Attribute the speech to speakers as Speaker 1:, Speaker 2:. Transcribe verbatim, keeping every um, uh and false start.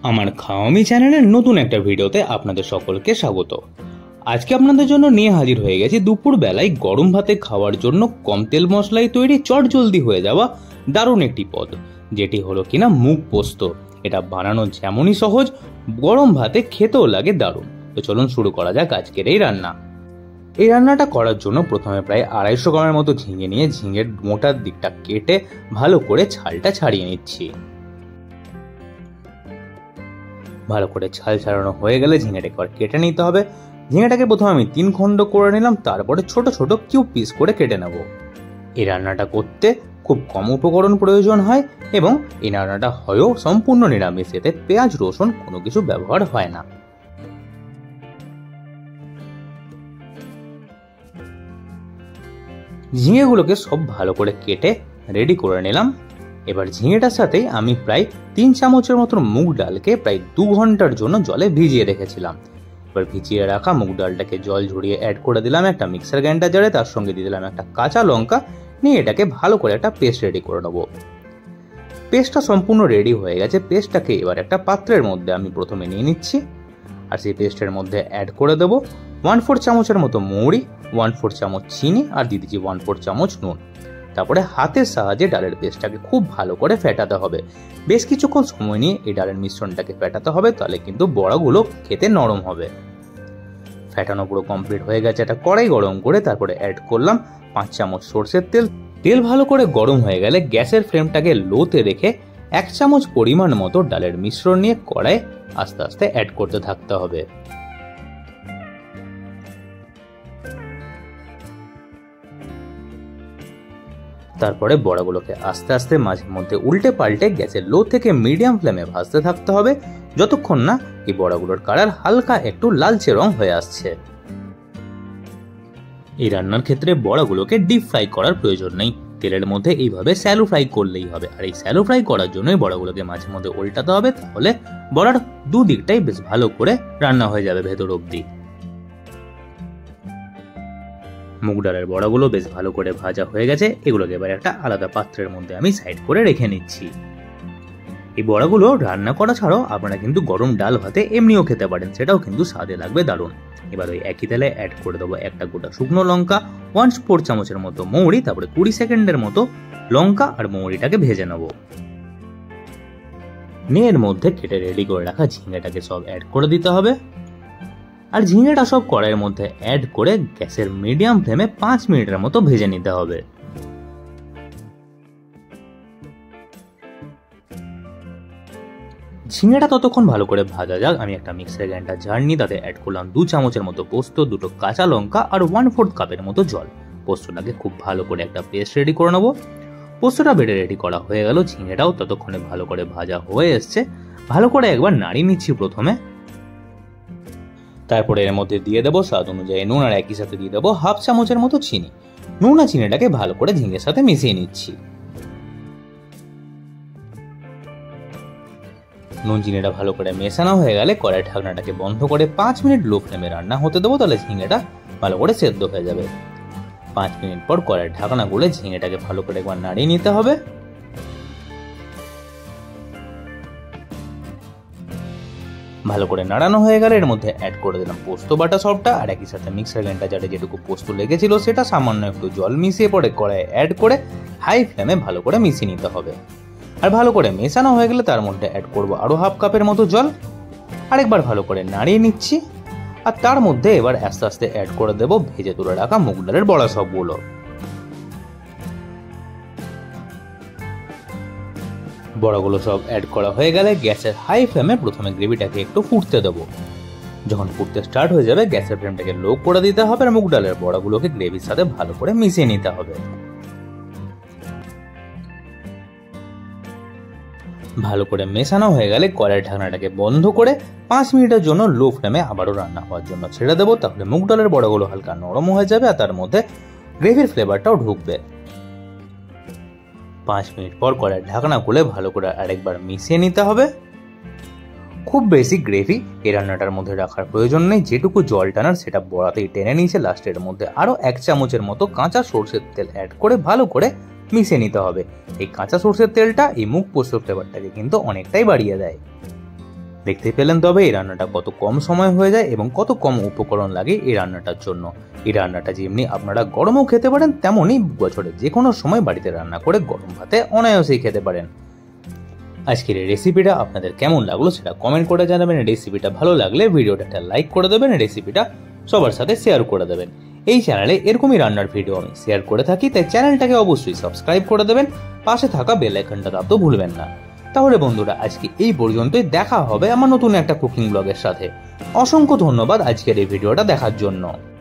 Speaker 1: আমার খাওয়ামি চ্যানেলের নতুন একটা ভিডিওতে আপনাদের সকলকে স্বাগত। আজকে আপনাদের জন্য নিয়ে হাজির হয়ে গেছি দুপুর বেলায় গরম ভাতে খাওয়ার জন্য কম তেল মশলায় তৈরি চটজলদি হয়ে যাওয়া দারুণ একটি পদ, যেটি হলো কিনা মুগ পোস্ত। এটা বানানো যেমনই সহজ, গরম ভাতে খেতেও লাগে দারুণ। তো চলুন শুরু করা যাক আজকের এই রান্না। এই রান্নাটা করার জন্য প্রথমে প্রায় আড়াইশো গ্রামের মতো ঝিঙে নিয়ে ঝিঙের মোটার দিকটা কেটে ভালো করে ছালটা ছাড়িয়ে নিচ্ছি। ভালো করে ছাল ছাড়ানো হয়ে গেলে ঝিঙেটাকে একবার কেটে নিতে হবে। ঝিঙেটাকে প্রথমে আমি তিন খণ্ড করে নিলাম, তারপরে ছোট ছোট কিউব পিস করে কেটে নেব। এই রান্নাটা করতে খুব কম উপকরণ প্রয়োজন হয় এবং এই রান্নাটা হয়ও সম্পূর্ণ নিরামিষ, এতে পেঁয়াজ রসুন কোনো কিছু ব্যবহার হয় না। ঝিঙেগুলোকে সব ভালো করে কেটে রেডি করে নিলাম। এবার ঝিঙেটার সাথেই আমি প্রায় তিন চামচের মতো মুগ ডালকে প্রায় দু ঘন্টার জন্য জলে ভিজিয়ে রেখেছিলাম। এবার ভিজিয়ে রাখা মুগ ডালটাকে জল ঝরিয়ে অ্যাড করে দিলাম একটা মিক্সার গ্রাইন্ডার জারে, তার সঙ্গে দিয়ে দিলাম একটা কাঁচা লঙ্কা, নিয়ে এটাকে ভালো করে একটা পেস্ট রেডি করে নেবো। পেস্টটা সম্পূর্ণ রেডি হয়ে গেছে। পেস্টটাকে এবার একটা পাত্রের মধ্যে আমি প্রথমে নিয়ে নিচ্ছি, আর সেই পেস্টের মধ্যে অ্যাড করে দেবো ওয়ান ফোর চামচের মতো মৌরি, ওয়ান ফোর চামচ চিনি, আর দিয়ে দিচ্ছি ওয়ান ফোর চামচ নুন। তারপরে হাতের সাহায্যে ডালের পেস্টটাকে খুব ভালো করে ফেটাতে হবে। বেশ কিছুক্ষণ সময় নিয়ে এই ডালের মিশ্রণটাকে ফেটাতে হবে, তাহলে কিন্তু বড়াগুলো খেতে নরম হবে। ফেটানো পুরো কমপ্লিট হয়ে গেছে। একটা কড়াই গরম করে তারপরে অ্যাড করলাম পাঁচ চামচ সর্ষের তেল। তেল ভালো করে গরম হয়ে গেলে গ্যাসের ফ্লেমটাকে লোতে রেখে এক চামচ পরিমাণ মতো ডালের মিশ্রণ নিয়ে কড়াই আস্তে আস্তে অ্যাড করতে থাকতে হবে। তারপরে বড়াগুলোকে আস্তে আস্তে মাঝে মধ্যে উল্টে পাল্টে গ্যাসের লো থেকে মিডিয়াম ফ্লেমে ভাজতে থাকতে হবে, যতক্ষণ না এই বড়াগুলোর কালার হালকা একটু লালচে রং হয়ে আসছে। এই রান্নার ক্ষেত্রে বড়াগুলোকে ডিপ ফ্রাই করার প্রয়োজন নেই, তেলের মধ্যে এইভাবে স্যালো ফ্রাই করলেই হবে। আর এই স্যালো ফ্রাই করার জন্যই বড়াগুলোকে মাঝে মধ্যে উল্টাতে হবে, তাহলে বড়ার দুদিকটাই বেশ ভালো করে রান্না হয়ে যাবে ভেতর অব্দি। মুগ ডালের বড়াগুলো বেশ ভালো করে ভাজা হয়ে গেছে। এগুলোকে এবার একটা আলাদা পাত্রের মধ্যে আমি সাইড করে রেখে নিচ্ছি। এই বড়াগুলো রান্না করা ছাড়াও আপনারা কিন্তু গরম ডাল ভাতে এমনিও খেতে পারেন, সেটাও কিন্তু স্বাদে লাগবে দারুণ। এবার ওই একই তেলে অ্যাড করে দেবো একটা গোটা শুকনো লঙ্কা, ওয়ান ফোর চামচের মতো মৌরি, তারপরে কুড়ি সেকেন্ডের মতো লঙ্কা আর মৌরিটাকে ভেজে নেব। নিয়ে এর মধ্যে কেটে রেডি করে রাখা ঝিঙেটাকে সব অ্যাড করে দিতে হবে। আর ঝিঙেটা সব কড়াইয়ের মধ্যে অ্যাড করে গ্যাসের মিডিয়াম ফ্লেমে পাঁচ মিনিটের মতো ভেজে নিতে হবে। ঝিঙেটা ততক্ষণ ভালো করে ভাজা যাক। আমি একটা মিক্সার গ্রাইন্ডার জার নিয়ে তাতে অ্যাড করলাম দু চামচের মতো পোস্ত, দুটো কাঁচা লঙ্কা আর ওয়ান ফোর্থ কাপের মতো জল। পোস্তটাকে খুব ভালো করে একটা পেস্ট রেডি করে নেবো। পোস্তটা বেটে রেডি করা হয়ে গেল। ঝিঙেটাও ততক্ষণে ভালো করে ভাজা হয়ে এসছে। ভালো করে একবার নাড়িয়ে নিচ্ছি প্রথমে। তারপরে এর মধ্যে দিয়ে দেবো স্বাদ অনুযায়ী নুন, আর একই সাথে দিয়ে দেবো হাফ চামচের মতো চিনি। নুন আর চিনিটাকে ভালো করে ঝিঙের সাথে মিশিয়ে নিচ্ছি। নুন চিনিটা ভালো করে মেশানো হয়ে গেলে কড়াই ঢাকনাটাকে বন্ধ করে পাঁচ মিনিট লো ফ্লেমে রান্না হতে দেবো, তাহলে ঝিঙেটা ভালো করে সেদ্ধ হয়ে যাবে। পাঁচ মিনিট পর কড়াই ঢাকনা খুলে ঝিঙেটাকে ভালো করে একবার নাড়িয়ে নিতে হবে। ভালো করে নাড়ানো হয়ে গেলে এর মধ্যে অ্যাড করে দিলাম পোস্ত বাটা সবটা, আর একই সাথে মিক্সার গ্রাইন্ডার জারে যেটুকু পোস্ত লেগেছিল সেটা সামান্য একটু জল মিশিয়ে পরে কড়াইয়ে অ্যাড করে হাই ফ্লেমে ভালো করে মিশিয়ে নিতে হবে। আর ভালো করে মেশানো হয়ে গেলে তার মধ্যে অ্যাড করব আরো হাফ কাপের মতো জল। আরেকবার ভালো করে নাড়িয়ে নিচ্ছি। আর তার মধ্যে এবার আস্তে আস্তে অ্যাড করে দেব ভেজে তুলে রাখা মুগ ডালের বড়া সবগুলো। বড়াগুলো সব অ্যাড করা হয়ে গেলে গ্যাসের হাই ফ্লেমে প্রথমে গ্রেভিটাকে একটু ফুটতে দেবো। যখন ফুটতে স্টার্ট হয়ে যাবে গ্যাসের ফ্লেমটাকে লো করে দিতে হবে, আর মুগ ডালের বড়াগুলোকে গ্রেভির সাথে ভালো করে মিশিয়ে নিতে হবে। ভালো করে মেশানো হয়ে গেলে কড়াইয়ের ঢাকনাটাকে বন্ধ করে পাঁচ মিনিটের জন্য লো ফ্লেমে আবারও রান্না হওয়ার জন্য ছেড়ে দেবো, তাহলে মুগ ডালের বড়াগুলো হালকা নরম হয়ে যাবে আর তার মধ্যে গ্রেভির ফ্লেভারটাও ঢুকবে। পাঁচ মিনিট পর কড়াইয়ের ঢাকনা খুলে ভালো করে আরেকবার মিশিয়ে নিতে হবে। খুব বেশি গ্রেভি এই রান্নাটার মধ্যে রাখার প্রয়োজন নেই, যেটুকু জল টানার সেটা বড়াতেই টেনে নিয়েছে। লাস্টের মধ্যে আরো এক চামচের মতো কাঁচা সরষের তেল অ্যাড করে ভালো করে মিশিয়ে নিতে হবে। এই কাঁচা সরষের তেলটা এই মুগ পোস্ত ফ্লেভারটাকে কিন্তু অনেকটাই বাড়িয়ে দেয়। দেখতে পেলেন তবে এই রান্নাটা কত কম সময় হয়ে যায় এবং কত কম উপকরণ লাগে এই রান্নাটার জন্য। এই রান্নাটা যেমনি আপনারা গরমও খেতে পারেন, তেমনই বছরে যে কোনো সময় বাড়িতে রান্না করে গরম ভাতে অনায়াসেই খেতে পারেন। আজকের এই রেসিপিটা আপনাদের কেমন লাগলো সেটা কমেন্ট করে জানাবেন। রেসিপিটা ভালো লাগলে ভিডিওটা একটা লাইক করে দেবেন, রেসিপিটা সবার সাথে শেয়ার করে দেবেন। এই চ্যানেলে এরকমই রান্নার ভিডিও আমি শেয়ার করে থাকি, তাই চ্যানেলটাকে অবশ্যই সাবস্ক্রাইব করে দেবেন, পাশে থাকা বেল আইকনটা দাবতেও ভুলবেন না। তাহলে বন্ধুরা, আজকে এই পর্যন্তই। দেখা হবে আমার নতুন একটা কুকিং ব্লগের সাথে। অসংখ্য ধন্যবাদ আজকের এই ভিডিওটা দেখার জন্য।